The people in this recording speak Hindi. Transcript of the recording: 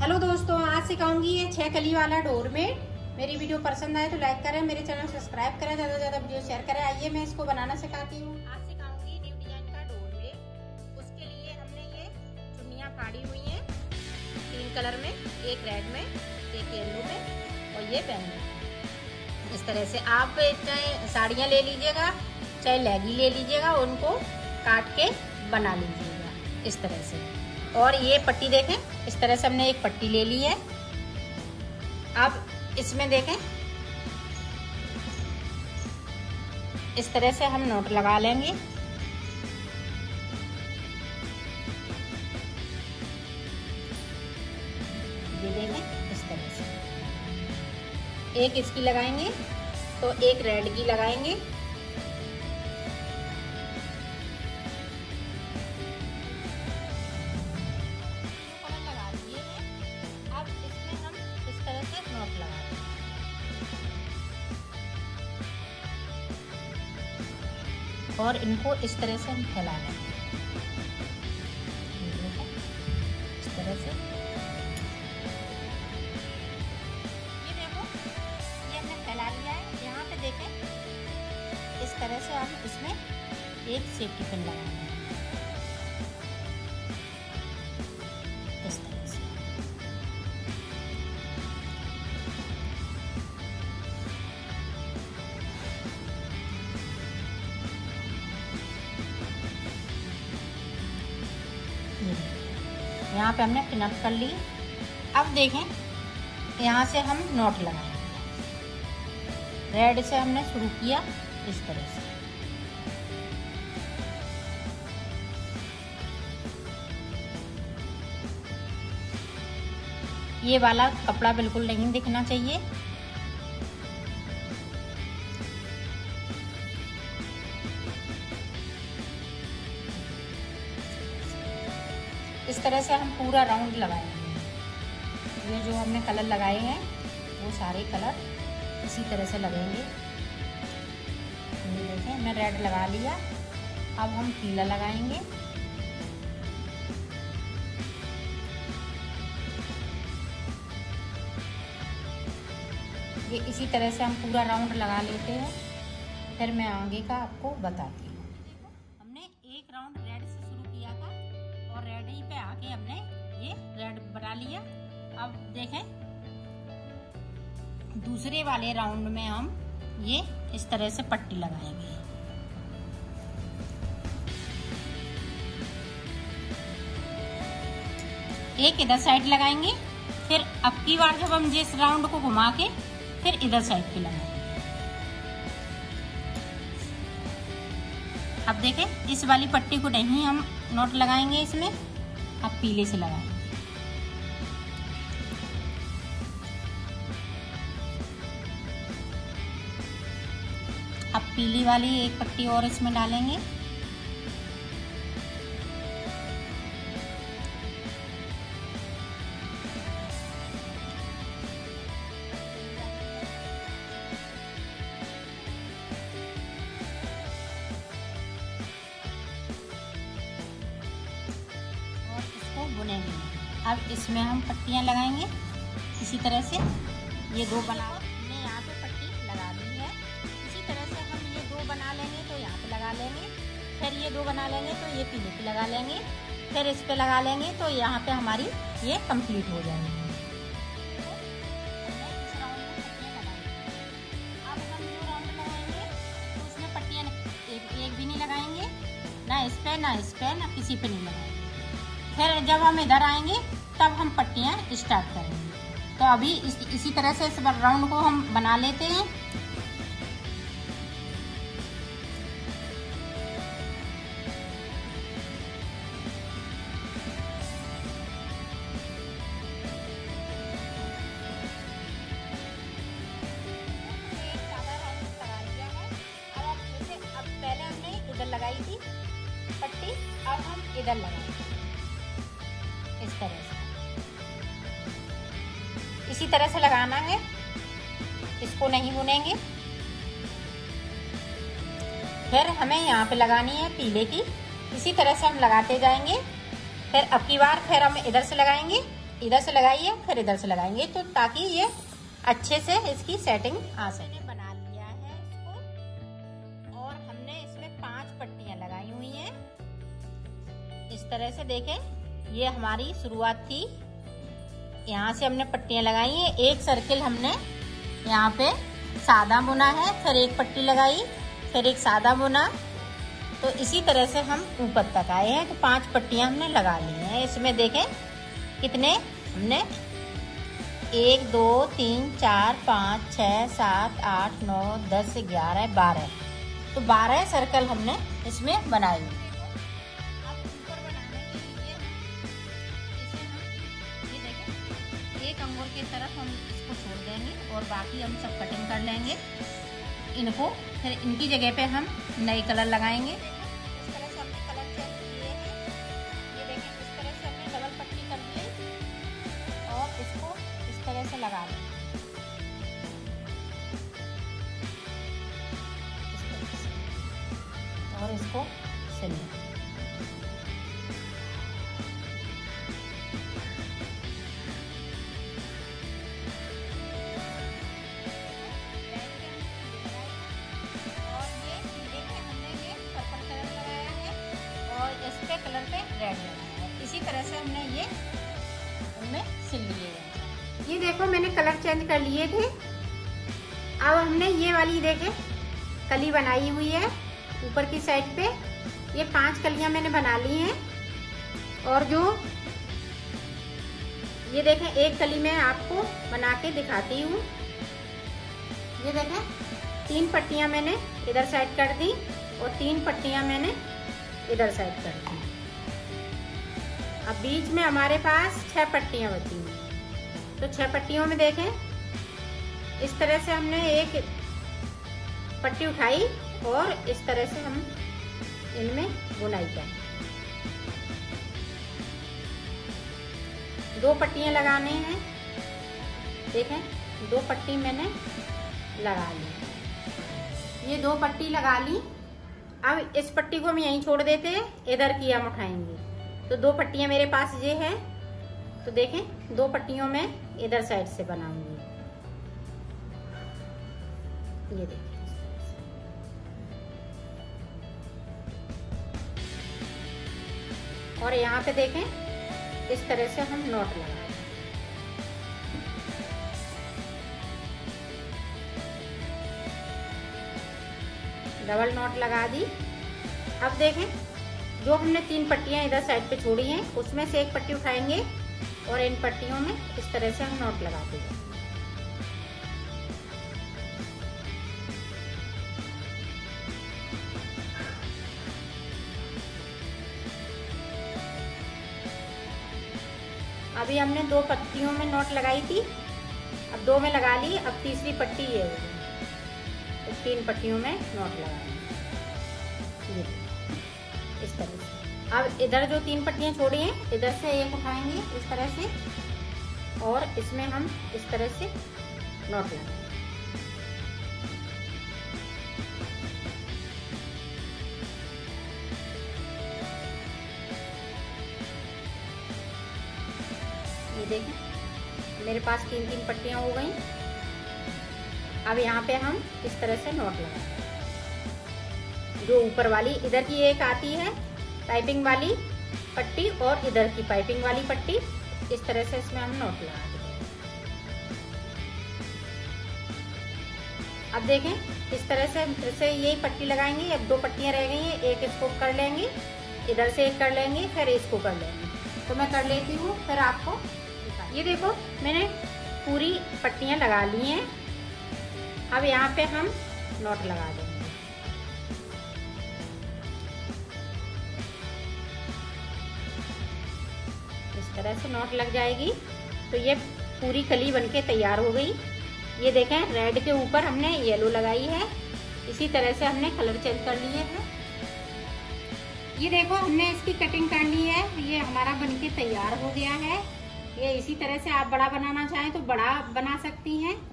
हेलो दोस्तों, आज सिखाऊंगी ये 6 कली वाला डोरमेट। मेरी वीडियो पसंद आए तो लाइक करें, मेरे चैनल सब्सक्राइब करें, ज़्यादा से ज़्यादा वीडियो शेयर करें। आइए मैं इसको बनाना सिखाती हूँ। आज सिखाऊंगी न्यू डिजाइन का डोरमेट। उसके लिए हमने ये चुन्नियाँ फाड़ी हुई हैं 3 कलर में, एक रेड में, एक येलो में और ये बैंगनी। इस तरह से आप चाहे साड़ियाँ ले लीजिएगा, चाहे लेगी ले लीजिएगा, उनको काट के बना लीजिएगा इस तरह से। और ये पट्टी देखें, इस तरह से हमने एक पट्टी ले ली है। अब इसमें देखें, इस तरह से हम नोट लगा लेंगे। ये देखें, इस तरह से एक इसकी लगाएंगे तो एक रेड की लगाएंगे। और इनको इस तरह से हम फैला लेंगे, इस तरह से। ये देखो, ये हमने फैला लिया है। यहाँ पे देखें, इस तरह से हम इसमें एक सेफ्टी पिन लगाएंगे, इस तरह से। यहाँ पे हमने पिन अप कर ली। अब देखें, यहाँ से हम नॉट लगाएंगे। रेड से हमने शुरू किया इस तरह से। ये वाला कपड़ा बिल्कुल नहीं दिखना चाहिए। इस तरह से हम पूरा राउंड लगाएंगे। ये जो हमने कलर लगाए हैं वो सारे कलर इसी तरह से लगेंगे। ये देखें, मैं रेड लगा लिया। अब हम पीला लगाएंगे। ये इसी तरह से हम पूरा राउंड लगा लेते हैं, फिर मैं आगे का आपको बताती हूँ। हमने एक राउंड रेड से शुरू किया था और रेड ही पे आके हमने ये रेड बना लिया। अब देखें, दूसरे वाले राउंड में हम ये इस तरह से पट्टी लगाएंगे। एक इधर साइड लगाएंगे, फिर अब की बार जब हम जिस राउंड को घुमा के फिर इधर साइड पे लगाएंगे। अब देखें, इस वाली पट्टी को नहीं हम नॉट लगाएंगे इसमें, अब पीले से लगाएंगे। अब पीली वाली एक पट्टी और इसमें डालेंगे। बुनेंगे। अब इसमें हम पट्टियाँ लगाएंगे इसी तरह से। ये दो बना, हमने यहाँ पे पट्टी लगा ली है। इसी तरह से हम ये दो बना लेंगे तो यहाँ पे लगा लेंगे, फिर ये दो बना लेंगे तो ये पीले पे लगा लेंगे, फिर इस पे लगा लेंगे तो यहाँ पे हमारी ये कंप्लीट हो जाएगी। अब हम जो राउंड लगाएंगे तो उसमें पट्टियाँ एक भी नहीं लगाएंगे, ना इस पे ना इस पे ना किसी पे नहीं लगाएंगे। फिर जब हम इधर आएंगे तब हम पट्टियाँ स्टार्ट करेंगे। तो अभी इसी तरह से इस राउंड को हम बना लेते हैं। अब पहले हमने इधर लगाई थी पट्टी, अब हम इधर लगाएंगे इस तरह से। इसी तरह से लगाना है, इसको नहीं बुनेंगे। फिर हमें यहाँ पे लगानी है पीले की। इसी तरह से हम लगाते जाएंगे। फिर अब की बार फिर हम इधर से लगाएंगे, इधर से लगाइए, फिर इधर से लगाएंगे तो ताकि ये अच्छे से इसकी सेटिंग आ सके। बना लिया है इसको और हमने इसमें 5 पट्टियां लगाई हुई हैं। इस तरह से देखें, ये हमारी शुरुआत थी, यहाँ से हमने पट्टियां लगाई हैं। एक सर्किल हमने यहाँ पे सादा बुना है, फिर एक पट्टी लगाई, फिर एक सादा बुना, तो इसी तरह से हम ऊपर तक आए हैं। तो 5 पट्टियां हमने लगा ली हैं। इसमें देखें कितने हमने 1 2 3 4 5 6 7 8 9 10 11 12, तो 12 सर्कल हमने इसमें बनाए। अब ऊपर बनाने के लिए इसे हम ये देखें, एक अंगूर की तरफ हम इसको छोड़ देंगे और बाकी हम सब कटिंग कर लेंगे इनको। फिर इनकी जगह पे हम नए कलर लगाएंगे। इस तरह से हमने कलर चेंज किए हैं। ये देखें, इस तरह से हमने डबल पट्टी कर दी और इसको इस तरह से लगा लें। और इसको सिल लें। कलर पे रेड लगाया है। इसी तरह से हमने ये उनमें सिल लिए हैं। ये देखो मैंने कलर चेंज कर लिए थे। अब हमने ये वाली देखे कली बनाई हुई है ऊपर की साइड पे। ये 5 कलियां मैंने बना ली हैं। और जो ये देखें, एक कली मैं आपको बना के दिखाती हूँ। ये देखें, 3 पट्टियां मैंने इधर साइड कर दी और 3 पट्टियां मैंने इधर साइड कर दी। अब बीच में हमारे पास 6 पट्टियां बची हैं। तो 6 पट्टियों में देखें, इस तरह से हमने एक पट्टी उठाई और इस तरह से हम इनमें बुनाई करें। 2 पट्टियां लगाने हैं। देखें, 2 पट्टी मैंने लगा ली। ये 2 पट्टी लगा ली। अब इस पट्टी को हम यहीं छोड़ देते हैं, इधर की हम उठाएंगे। तो 2 पट्टियां मेरे पास ये है। तो देखें, 2 पट्टियों में इधर साइड से बनाऊंगी। ये देखें, और यहाँ पे देखें इस तरह से हम नॉट लगाएंगे। डबल नॉट लगा दी। अब देखें, जो हमने 3 पट्टियां इधर साइड पे छोड़ी हैं उसमें से एक पट्टी उठाएंगे और इन पट्टियों में इस तरह से हम नॉट लगा देंगे। अभी हमने 2 पट्टियों में नॉट लगाई थी, अब 2 में लगा ली। अब तीसरी पट्टी ये होगी, तो 3 पट्टियों में नॉट लगाएंगे इस तरह से। अब इधर जो 3 पट्टियां छोड़ी हैं इधर से एक उठाएंगे इस तरह से और इसमें हम इस तरह से नॉट लगाएंगे। ये देखें, मेरे पास 3-3 पट्टियां हो गई। अब यहाँ पे हम इस तरह से नॉट लगाएंगे। जो ऊपर वाली इधर की एक आती है पाइपिंग वाली पट्टी और इधर की पाइपिंग वाली पट्टी, इस तरह से इसमें हम नॉट लगा देंगे। अब देखें, इस तरह से फिर से यही पट्टी लगाएंगे। अब 2 पट्टियां रह गई हैं, एक इसको कर लेंगे, इधर से एक कर लेंगे, फिर इसको कर लेंगे। तो मैं कर लेती हूँ, फिर आपको ये देखो मैंने पूरी पट्टियां लगा ली हैं। अब यहाँ पे हम नॉट लगा देंगे। इस तरह से नॉट लग जाएगी तो ये पूरी कली बनके तैयार हो गई। ये देखें, रेड के ऊपर हमने येलो लगाई है। इसी तरह से हमने कलर चेंज कर लिए हैं। ये देखो हमने इसकी कटिंग कर ली है। ये हमारा बनके तैयार हो गया है। ये इसी तरह से आप बड़ा बनाना चाहें तो बड़ा बना सकती हैं